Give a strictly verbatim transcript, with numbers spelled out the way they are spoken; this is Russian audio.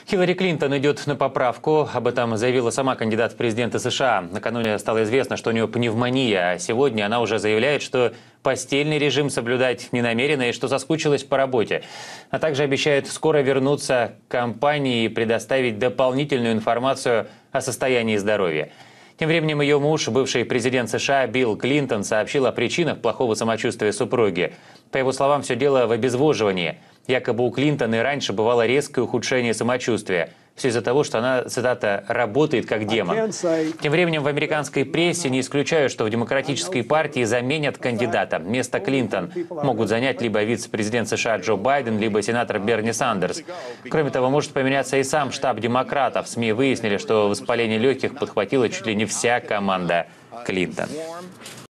Хиллари Клинтон идет на поправку. Об этом заявила сама кандидат в президенты США. Накануне стало известно, что у нее пневмония, а сегодня она уже заявляет, что постельный режим соблюдать не намерена и что соскучилась по работе. А также обещает скоро вернуться к кампании и предоставить дополнительную информацию о состоянии здоровья. Тем временем ее муж, бывший президент США Билл Клинтон, сообщил о причинах плохого самочувствия супруги. По его словам, все дело в обезвоживании. Якобы у Клинтон и раньше бывало резкое ухудшение самочувствия. Все из-за того, что она, цитата, «работает как демон». Тем временем в американской прессе не исключают, что в Демократической партии заменят кандидата. Место Клинтон могут занять либо вице-президент США Джо Байден, либо сенатор Берни Сандерс. Кроме того, может поменяться и сам штаб демократов. СМИ выяснили, что воспаление легких подхватила чуть ли не вся команда Клинтон.